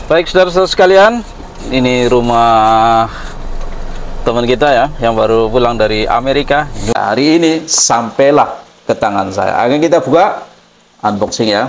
Baik saudara-saudara sekalian, ini rumah teman kita ya yang baru pulang dari Amerika. Hari ini sampailah ke tangan saya. Akan kita buka unboxing ya.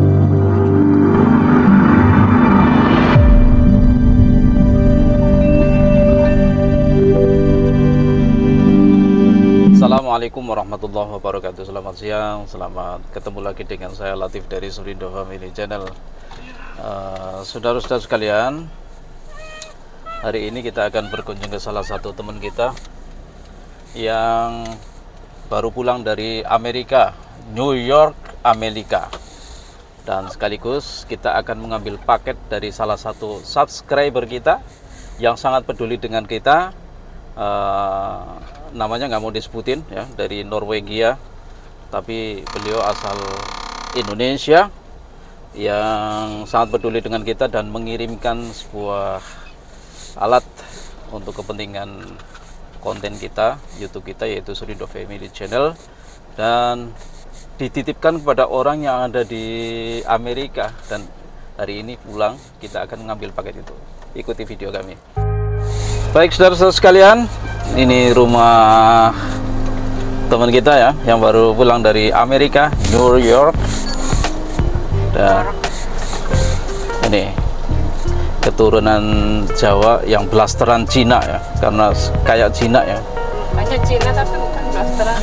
Assalamualaikum warahmatullahi wabarakatuh. Selamat siang, selamat ketemu lagi dengan saya Latif dari Surindo Family Channel. Saudara-saudara sekalian, hari ini kita akan berkunjung ke salah satu teman kita yang baru pulang dari Amerika, New York, Amerika. Dan sekaligus kita akan mengambil paket dari salah satu subscriber kita yang sangat peduli dengan kita. Namanya nggak mau disebutin ya, dari Norwegia, tapi beliau asal Indonesia yang sangat peduli dengan kita dan mengirimkan sebuah alat untuk kepentingan konten kita, YouTube kita, yaitu Surindo Family Channel, dan dititipkan kepada orang yang ada di Amerika. Dan hari ini pulang, kita akan mengambil paket itu. Ikuti video kami. Baik saudara-saudara sekalian, ini rumah teman kita ya yang baru pulang dari Amerika, New York. Dan ini keturunan Jawa yang blasteran Cina ya, karena kayak Cina ya. Hanya Cina tapi bukan blasteran.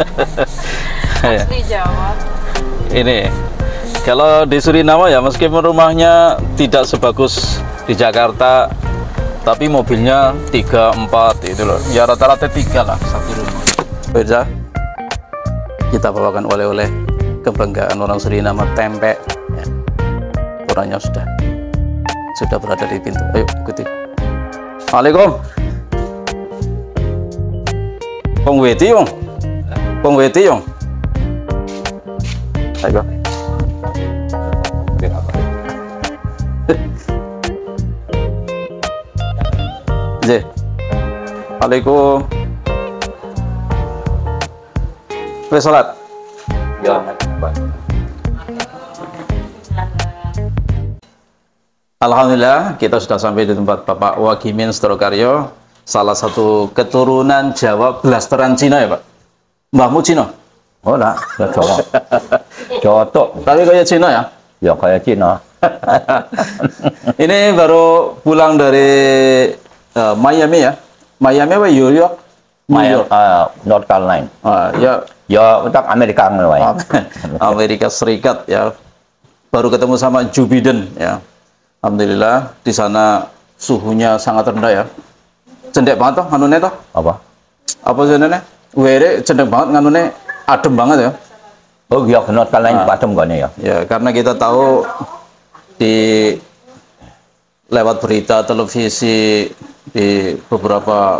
Asli Jawa. Ini kalau di Suriname ya, meskipun rumahnya tidak sebagus di Jakarta, tapi mobilnya 3, 4 itu loh. Ya rata-rata 3 lah satu rumah. Beda. Kita bawakan oleh-oleh kebanggaan orang Suriname, tempe. Ya. Orangnya sudah berada di pintu. Ayo ikuti. Assalamualaikum. Pong Weti Yong. Pong Weti Yong. Ayo. J. Assalamualaikum. Wes salat. Ya, alhamdulillah kita sudah sampai di tempat Bapak Wagimin Strokaryo, salah satu keturunan Jawa blasteran Cina ya Pak. Mbahmu Cina? Oh enggak, Jawa. Jawa tok. Tapi kayak Cina ya? Ya kayak Cina. Ini baru pulang dari Miami ya? Miami apa New York? New York. North Carolina. Ya. Ya untuk Amerika mulai. Amerika Serikat ya. Baru ketemu sama Joe Biden ya. Alhamdulillah di sana suhunya sangat rendah ya. Cendek banget toh nganune toh? Apa? Apa jenenge? Were cendek banget nganune, adem banget ya. Oh iya, North Carolina adem gone ya. Ya, karena kita tahu di lewat berita televisi, di beberapa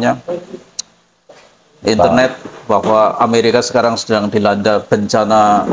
internet, bahwa Amerika sekarang sedang dilanda bencana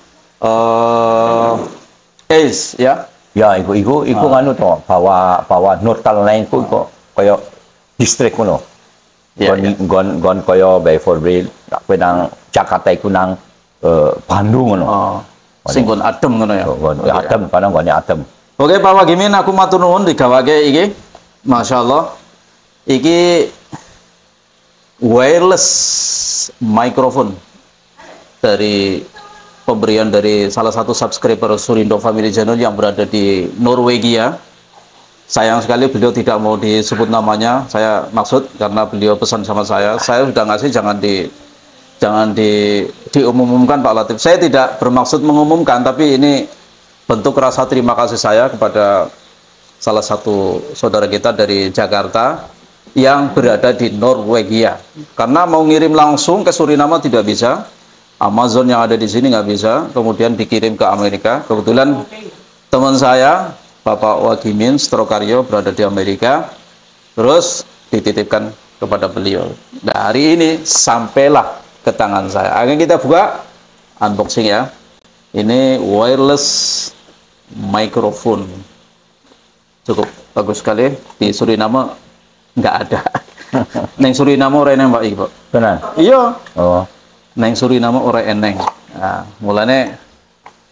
AIDS ya. Ya, iku nganu to, bahwa North Carolina iku koyo distrik ngono. Ya, gon koyo Beverly, kowe nang Jakarta iku nang Bandung ngono. Sing gon adem ngono ya. Ya adem, karena gone adem. Oke Pak Wagimin, aku matur nuwun digawake iki. Masya Allah. Iki wireless microphone dari pemberian dari salah satu subscriber Surindo Family Channel yang berada di Norwegia. Sayang sekali beliau tidak mau disebut namanya. Saya maksud karena beliau pesan sama saya sudah ngasih, jangan diumumkan Pak Latif. Saya tidak bermaksud mengumumkan, tapi ini bentuk rasa terima kasih saya kepada salah satu saudara kita dari Jakarta yang berada di Norwegia. Karena mau ngirim langsung ke Suriname tidak bisa, Amazon yang ada di sini nggak bisa, kemudian dikirim ke Amerika. Kebetulan teman saya Bapak Wagimin Strokaryo berada di Amerika, terus dititipkan kepada beliau. Nah, hari ini sampailah ke tangan saya. Akan kita buka unboxing ya. Ini wireless microphone, cukup bagus sekali. Di Suriname nggak ada. Neng Suriname orang eneng Pak Ibu. Benar. Iya. Oh. Neng Suriname orang eneng. Nah, mulanya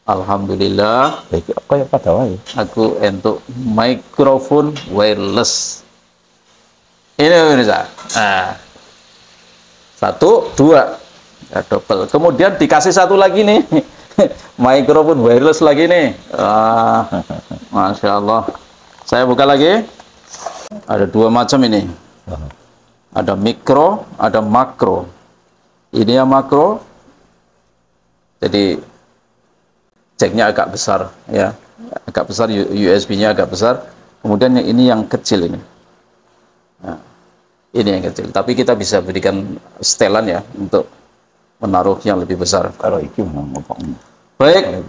Alhamdulillah, Iki kaya pada wae. aku untuk mikrofon wireless. Ini pemirsa. Nah, satu, dua, ya, double. Kemudian dikasih satu lagi nih, mikrofon wireless lagi nih. Masya Allah. Saya buka lagi. Ada dua macam ini. Ada mikro, ada makro. Ini yang makro. Jadi jacknya agak besar, ya, agak besar, USB-nya agak besar. Kemudian yang ini yang kecil ini. Nah, ini yang kecil. Tapi kita bisa berikan setelan ya untuk menaruh yang lebih besar. Kalau itu ngomong. Baik,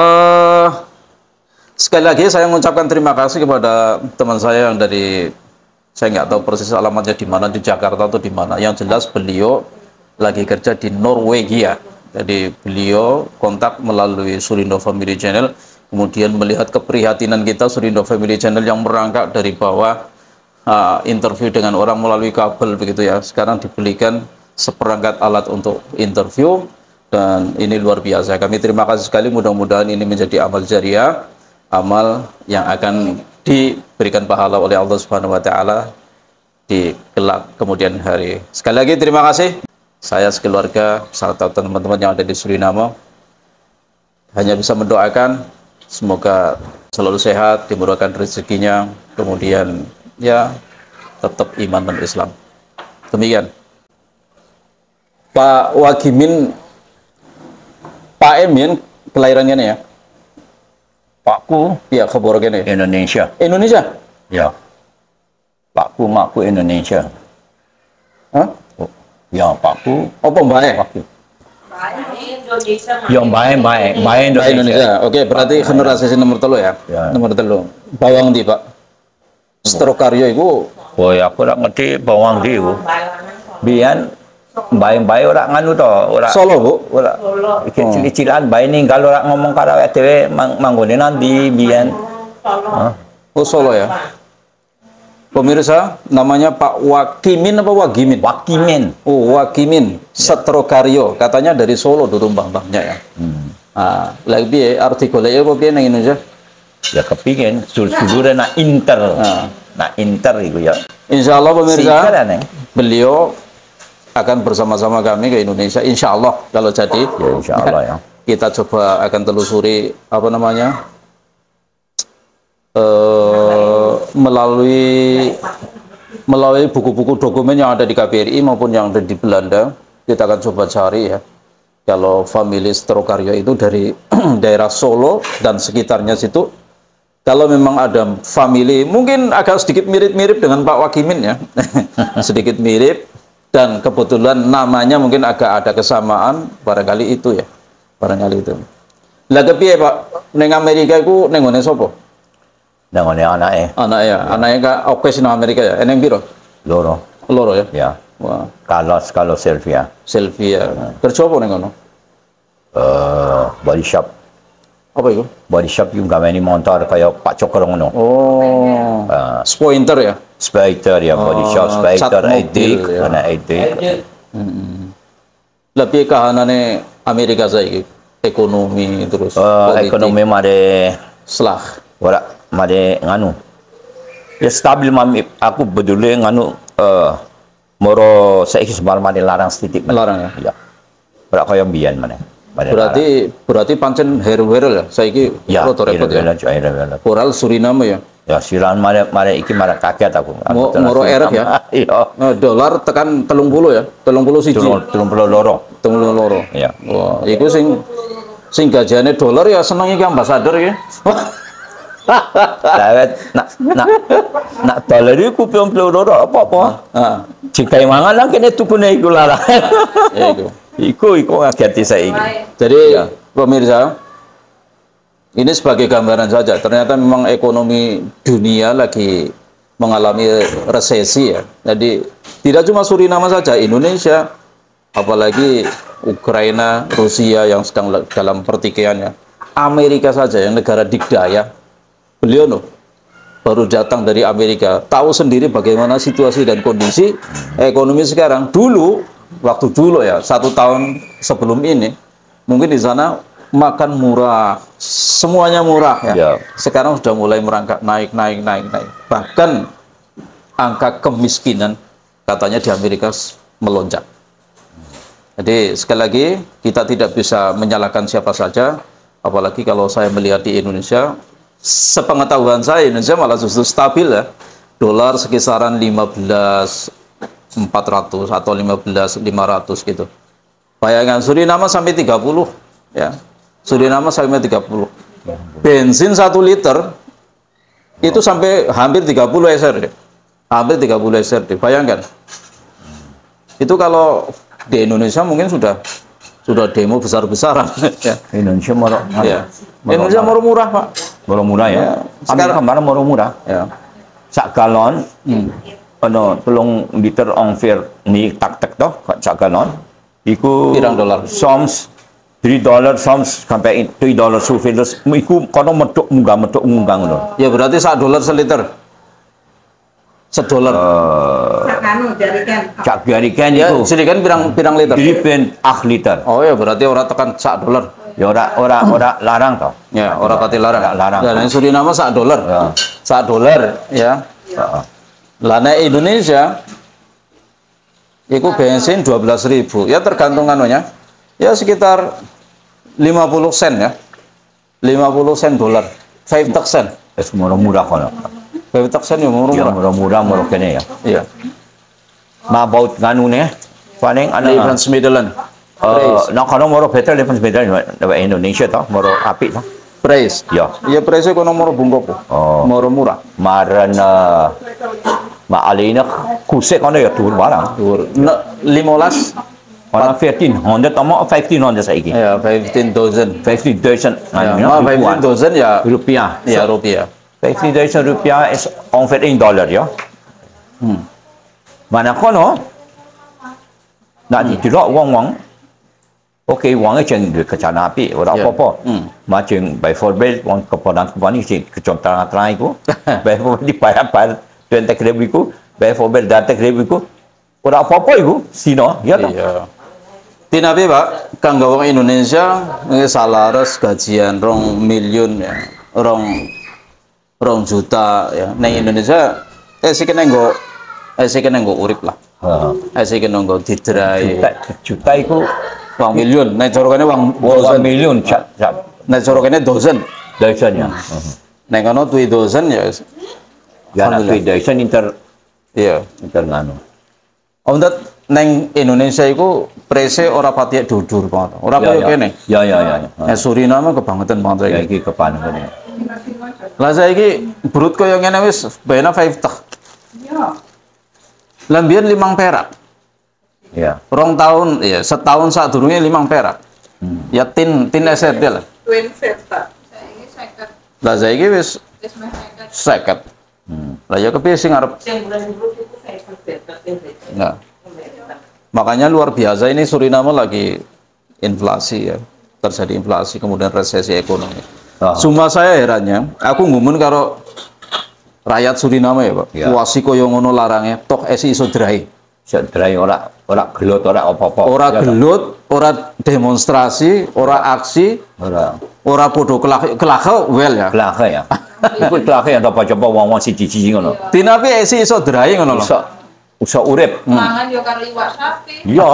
sekali lagi saya mengucapkan terima kasih kepada teman saya yang dari, saya nggak tahu persis alamatnya di mana, di Jakarta atau di mana. Yang jelas beliau lagi kerja di Norwegia. Jadi beliau kontak melalui Surindo Family Channel, kemudian melihat keprihatinan kita Surindo Family Channel yang merangkak dari bawah, interview dengan orang melalui kabel begitu ya. Sekarang dibelikan seperangkat alat untuk interview, dan ini luar biasa. Kami terima kasih sekali, mudah-mudahan ini menjadi amal jariah, amal yang akan diberikan pahala oleh Allah Subhanahu wa taala di kelak kemudian hari. Sekali lagi terima kasih. Saya sekeluarga serta teman-teman yang ada di Suriname hanya bisa mendoakan semoga selalu sehat, dimurahkan rezekinya, kemudian ya tetap iman dan Islam. Demikian. Pak Wagimin, Pak Emin kelahirannya nih ya? Pakku Iya, kabar gini. Indonesia. Indonesia? Ya. Pakku makku Indonesia. Hah? Oh, ya pakku Apa baik? pakku. Indonesia mah. Yang baik Pak Indonesia. Indonesia. Oke, berarti generasi nomor telu ya? Ya. Nomor telu. Bawang di Pak. Strokaryo itu Boy aku ora ngerti bawang di ku. Biyen bae-bae ora nganu to, ora Solo, Bu? ora kecil-kecilan bae ninggal ora ngomong karo awake dhewe manggone nandi biyen. Hah? Oh, Solo ya? Pemirsa, namanya Pak Wakimin apa Wagimin? Wakimen. Oh, Wakimin Strokaryo. Katanya dari Solo dulu mbah-mbahnya ya. Lagi arti golek apa piye nang Indonesia? Ya kepingin dulure nak inter. Nak inter iku ya. Insya Allah pemirsa, Sikar aneh. beliau akan bersama-sama kami ke Indonesia. Insya Allah kalau jadi. Ya insya Allah ya. Kita coba akan telusuri apa namanya, melalui buku-buku dokumen yang ada di KBRI maupun yang ada di Belanda. Kita akan coba cari ya, kalau famili Strokaryo itu dari daerah Solo dan sekitarnya situ. Kalau memang ada famili mungkin agak sedikit mirip-mirip dengan Pak Wakimin ya, sedikit mirip, dan kebetulan namanya mungkin agak ada kesamaan, barangkali itu ya, barangkali itu. Lah kepiye Pak, neng Amerika iku neng ngene sapa? Nang ngene anake Anaknya Kak oke sih nang Amerika ya, eneng piro? loro. Loro ya? Ya. Wah, Kalau Sylvia. Sylvia. Kerja apa neng kono? Body shop. Apa itu? Body shop yung gaweni motor kaya Pak Cokro ngono. Oh, Spointer ya? Spider ya, body shop cat Spider mobil, edik, ya. ana edik. Lah piye kahanane Amerika saiki? Ekonomi terus politik. Ekonomi mare Selah. ora mare nganu. Ya stabil mami aku bedule nganu moro saiki sebar mare larang setitik. Larang ya? Ya. Ora kaya mbiyen maneh. Berarti pancen hero-hero ya saiki ya, rada repot ya. ya. Koral Suriname ya. Ya silan mare iki mare kaget aku. Moro erek ya. Iya. Dolar tekan 30 ya. 31. 32. 32. Iya. Wah, iku sing gajahane dolar ya seneng iki ambasador ya. Dawet nak dolar iku 32 apa-apa. Heeh. Jika mangan lah kene tukune iku larang. Ya iku. Iku ngageti saiki. Jadi Ya. pemirsa, ini sebagai gambaran saja. Ternyata memang ekonomi dunia lagi mengalami resesi ya. Jadi tidak cuma Suriname saja, Indonesia, apalagi Ukraina, Rusia yang sedang dalam pertikaiannya. Amerika saja yang negara dikdaya. Beliau loh, baru datang dari Amerika, tahu sendiri bagaimana situasi dan kondisi ekonomi sekarang. Dulu, waktu dulu ya, 1 tahun sebelum ini, mungkin di sana makan murah, semuanya murah ya. Ya. Sekarang sudah mulai merangkak naik. Bahkan angka kemiskinan katanya di Amerika melonjak. Jadi sekali lagi kita tidak bisa menyalahkan siapa saja, apalagi kalau saya melihat di Indonesia, sepengetahuan saya Indonesia malah justru stabil ya. Dolar sekisaran 15.400 atau 15.500 gitu. Bayangkan Suriname sampai 30 ya. Suriname sampai 30. Bensin 1 liter itu sampai hampir 30 SRD. Hampir 30 SRD. Bayangkan. Itu kalau di Indonesia mungkin sudah demo besar-besaran ya. Indonesia moro. Ya. Indonesia murah, Pak. Moro murah ya. Sekarang kemarin moro murah. Ya. Sak galon, tolong liter ongfir ni tak toh, sak galon. Iku Pirang dolar? Soms $3 soms sampai $3 sufilus. Iku kono meduk munggah ngono. Ya berarti $1 seliter. $1. Sakanu jadikan. Cak jarikan Ya, iku. sini kan pirang liter. Diripen liter. Oh ya berarti orang tekan $1. Ya ora larang toh. Ya, orang kati larang. Larang. Dan yang Suriname $1. Ya. $1 ya. Heeh. Lah nek Indonesia itu bensin 12.000. Ya tergantung anunya. Ya sekitar 50 sen ya. 50 sen dolar. 50 sen. Es murah kono. 50 sen ya Ya murah. murah kene ya. Iya. Mabaut nganu ne. Paling Levens Midland. nak kono moro better Levens Midland Indonesia toh, moro apik toh. Price. Ya. Ya price kono moro bungkop. Oh. Moro murah. Maran maalina kusek kono ya tur barang. Dhuwur. 15 Kono 1500 atau 1500 saiki. ya 15,000. 15,000 Ya, anu ma 15,000 ya rupiah. ya rupiah. 15,000 rupiah is ongeveer $1 ya. Mana kono nak ditilok wong-wong. Okey, wangnya ceng duit kecana api, ora Ya. apa-apa. Macam by for bel wong keponan ceng kecontrang atrai ku. By for bel dibayar 20,000 ku, by for bel 30,000 ku. Ora apa-apa iku, sino, ya toh. Iya. Tinapi Pak, kanggo wong Indonesia ini salaris gajian 2 miliun ya. 2 juta ya. Neng Indonesia sik kena nggo urip lah. Heeh. Sik kena nggo didrai. Juta iku 2 miliun. Nek cara kene 1 dozen. million cak. Nek cara kene dozen. Dozen ya. Nek kono 2 dozen ya. Ya nak duit dozen Iya. inter nganu. Om dat neng Indonesia iku prese ora patik dudur banget. Ora koyo kene. Ya. Nek Suriname kebangetan banget Ya saiki. iki kepan kene. Lah saiki brut koyo ngene wis bayarnya 5 tak. Ya. Lah mbiyen 5 perak. Ya. 2 tahun ya, setahun sadurunge 5 perak. Ya tin SRD lah. Twin Veta. Saiki 50. Lah saiki wis Wis meh 50. 50. Lah ya kepiye sing arep. Sing bulan brut itu 50. Nah, makanya luar biasa ini Suriname lagi inflasi ya. Terjadi inflasi kemudian resesi ekonomi. Cuma saya herannya, aku ngumun karo rakyat Suriname ya, Pak. Ya. Wasi koyo ngono larange, tok esi iso drai. Sedrai ora gelut ora apa-apa. Ora Ya, gelut, ora demonstrasi, ora aksi, ora ora podo kelake well ya. kelake ya. Iku kelake ada apa-apa wong-wong siji-siji ngono. Tinapi esi iso drai ngono lho. Usah urip. Mangan yo karo liwat sapi. Iya.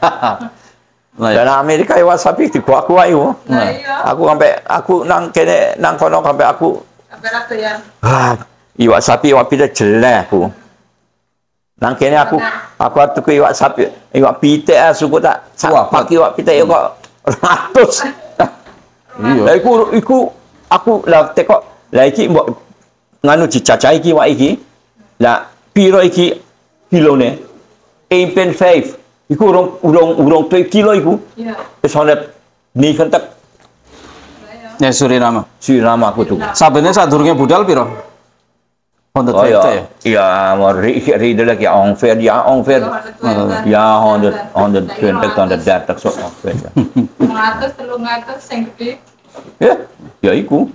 Nah, ya. Dan Amerika iwak sapi dikuak-kuak iku. Nah, iya. Aku nang kene nang kono sampai aku Sampai ra doyan. iwak sapi iwak pita jelek aku. Nang kene aku tuku iwak sapi, iwak pita suku tak Wah, pakai iwak pita yo kok 100. Iya. Lah iku aku lah tekok lah iki mbok nganu dicacai iki iwak iki. Lah piro iki kilone? 8.5. Iku urung 2 kilo iku. Iya. Wis honet ni kentek Ya Suriname. Suriname aku tuh. Sabene sadurunge budal piro? 150 Oh ya. ya. Ya, mau read lagi ongeveer ya ongeveer. Ya 120 130 so ongeveer. 300 sing gede. Ya iku.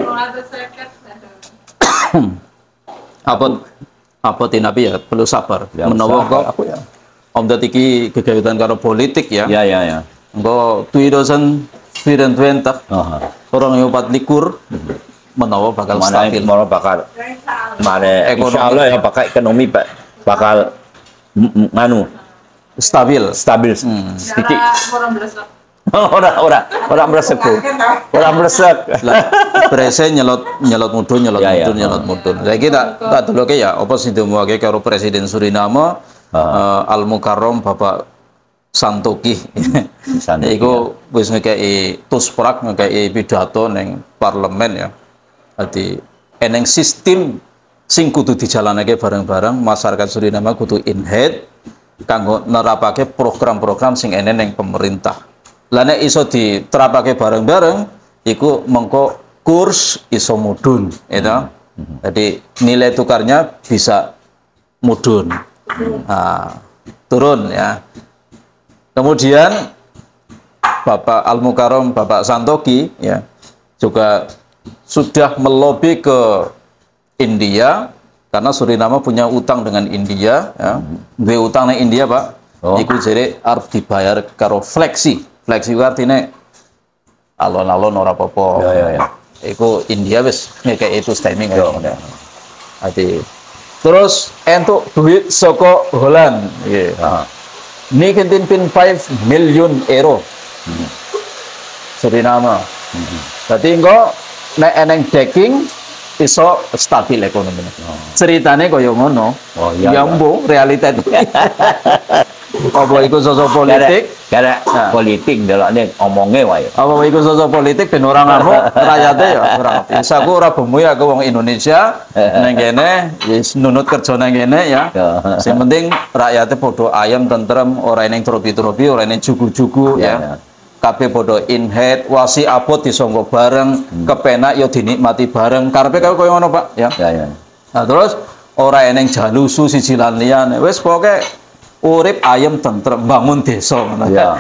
350. Apa tinapi ya perlu sabar. Ya, Menawa sabar kok aku ya. Om dat iki gegayutan karo politik ya. Ya. Engko 2000 2020 Aha. orang yang 4 menawa bakal Mana stabil. mau bakal mana Ekonomi. insyaallah ya bakal ekonomi bakal nganu Stabil. stabil sedikit. Orang beresek. Orang meresek tuh. Orang meresek. Lah, presiden nyelot mudun. Ya, ya. Saya kira tak dulu ya apa sih diumuake karo Presiden Suriname Al Mukarram Bapak Santoki. Santoki, Iku wis ngekei tusprak ngekei pidato neng parlemen ya. Dadi eneng sistem sing kudu dijalanake bareng-bareng masyarakat Suriname kudu inhead kanggo nerapake program-program sing enen neng pemerintah. Lah nek iso diterapake bareng-bareng iku mengko kurs iso mudhun itu. Jadi nilai tukarnya bisa mudhun. Nah, turun ya. Kemudian Bapak Al Mukarram Bapak Santoki ya juga sudah melobi ke India karena Suriname punya utang dengan India ya. Duwe utang nang India, Pak. Oh. Iku jere arep dibayar karo fleksi. Fleksi ku artine alon-alon ora apa-apa. Ya. Iku India wis ngekek itu timing Ya, ya. Ati. Terus entuk duit saka Holland. Nggih. Ah. Niki pin 5 million euro. Suriname. Dadi engko nek eneng backing iso stabil ekonominya. Ceritane kaya ngono. Oh, iya, Ya iya. mbo realita itu. Apa iku sosok politik? Karena politik delokne omongnya wae. Apa iku sosok politik ben ora ngamuk rakyate ya ora ngerti. Aku ora bemu ya aku wong Indonesia nang kene wis nunut kerja nang kene ya. Ya. Sing penting rakyate padha ayam tentrem, ora eneng tropi-tropi, ora eneng jugu-jugu Ya, ya. ya. Kabeh padha in head, wasi abot disangga bareng, kepenak ya dinikmati bareng. Karepe kaya ngono, Pak, ya. Ya. Nah, terus ora eneng jalusu siji lan liyane. Wis pokoke urip ayem tentrem bangun desa ngono Ya.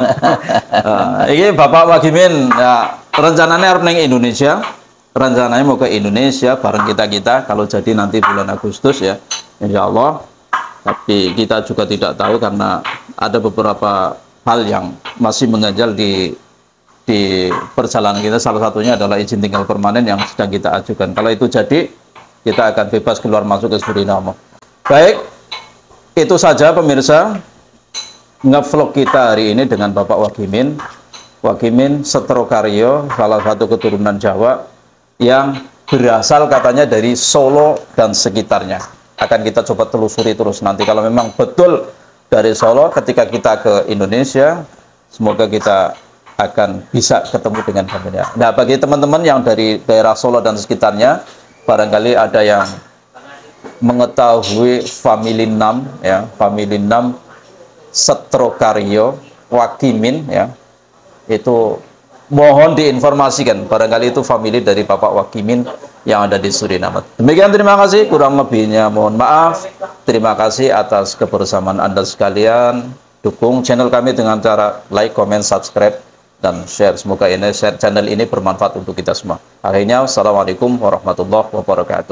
Nah, iki Bapak Wagimin ya rencananya arep nang Indonesia. Rencananya mau ke Indonesia bareng kita kalau jadi nanti bulan Agustus ya. Insya Allah. Tapi kita juga tidak tahu karena ada beberapa hal yang masih mengganjal di perjalanan kita. Salah satunya adalah izin tinggal permanen yang sedang kita ajukan. Kalau itu jadi, kita akan bebas keluar masuk ke Suriname. Baik, itu saja pemirsa ngevlog kita hari ini dengan Bapak Wagimin. Wagimin Setrokaryo, salah satu keturunan Jawa yang berasal katanya dari Solo dan sekitarnya. Akan kita coba telusuri terus nanti. Kalau memang betul dari Solo, ketika kita ke Indonesia, semoga kita akan bisa ketemu dengan familia. Nah, bagi teman-teman yang dari daerah Solo dan sekitarnya, barangkali ada yang mengetahui family name ya, family name Setrokaryo Wagimin ya, itu mohon diinformasikan, barangkali itu family dari Bapak Wagimin yang ada di Suriname. Demikian, terima kasih, kurang lebihnya mohon maaf. Terima kasih atas kebersamaan Anda sekalian. Dukung channel kami dengan cara like, comment, subscribe, dan share. Semoga channel ini bermanfaat untuk kita semua. Akhirnya, Assalamualaikum warahmatullahi wabarakatuh.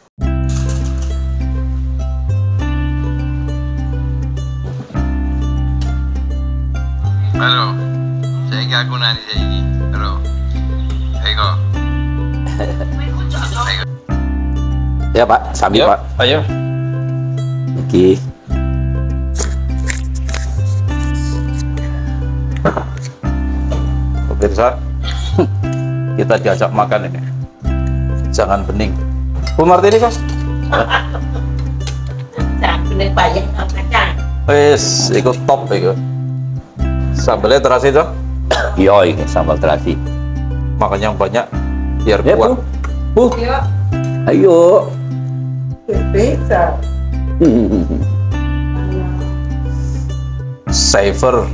Halo, saya aku nani saya. Halo, Eko. Ya, Pak, sami, Pak. Ayo. Iki. Pemirsa, kita diajak makan ini. Jangan bening. Bu Martini, Kos. Bener banyak kacang. Wes, ikut top itu. Sambelnya terasi dong. Yo, ini sambal terasi. Makan yang banyak biar Ya, kuat. Bu. Yuk, Ayo. Bisa. Saver.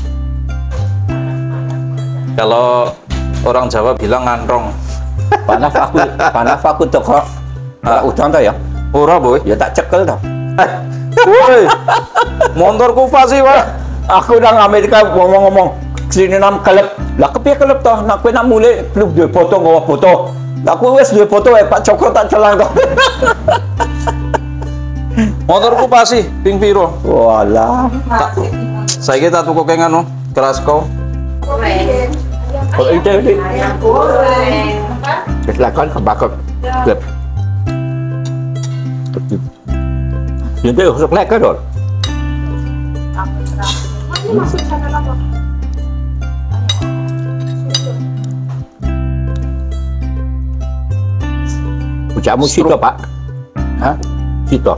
Kalau orang Jawa bilang ngantrong. Panaf aku toko. Utang ta ya? Ora, boy. Ya tak cekel ta. Woi. Motorku pasti, Pak. Aku nang Amerika ngomong-ngomong sini nam kelep. Lah kepiye kelep toh? Nak kowe nak mulai klub duwe foto nggawa foto. Lah aku wis duwe foto Pak Cokro tak celang toh. Motorku pasti ping piro. Walah. masih. Saiki tak tuku keng anu, keras kau. Keren. Kalau itu di Ayam goreng. kecelakaan kebakar klub. Jadi rusuk lek kan dong. Masuk sana apa? Ucapmu situ pak? Hah? Situ.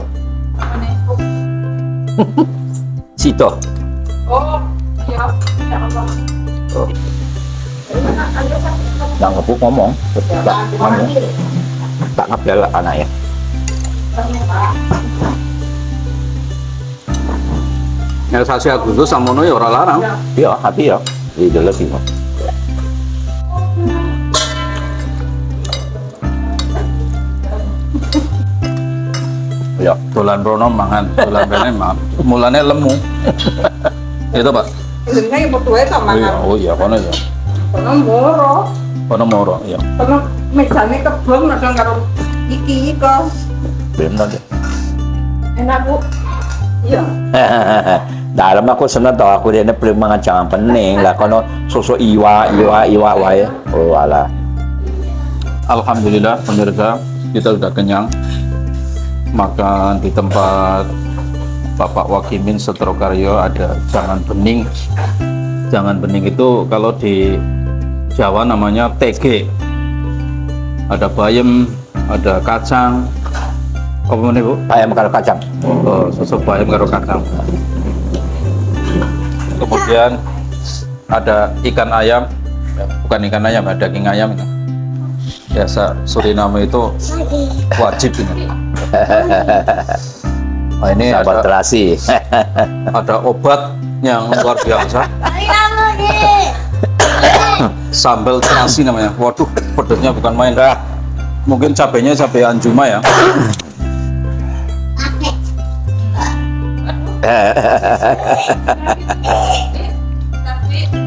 Situ. Oh, iya. Ya Allah. Oh. Nggak ngebuk ngomong, tak ngomong, tak ngapel anaknya. Yang sasi Agustus samono ya ora larang. Iya, hati ya. Iya, lebih mah. Ya, Dolan rono mangan, dolan bene mangan. Mulane lemu. Itu Pak. Indonesia yang bertuai sama Iya, oh iya kono ya. kono moro. Kono moro ya. Kono mejane kebon kadang karo iki kok. belum nanti. Enak Bu. Iya. Dalam aku senang tau aku dia belum mengacang pening lah kono susu iwa wae. Oh alah. Alhamdulillah pemirsa, kita udah kenyang. Makan di tempat Bapak Wakimin Setrokaryo ada jangan bening. Jangan bening itu kalau di Jawa namanya TG. Ada bayam, ada kacang. Apa ini Bu? Ayam karo kacang. Oh, susu bayam karo kacang. Kemudian ada ikan ayam, bukan ikan ayam, ada daging ayam. Biasa Suriname itu wajib ini. Nah, ini Sahabat ada, terasi. ada obat yang luar biasa. Sambal terasi namanya. Waduh, pedasnya bukan main. Mungkin cabenya cabai anjuma ya. Tapi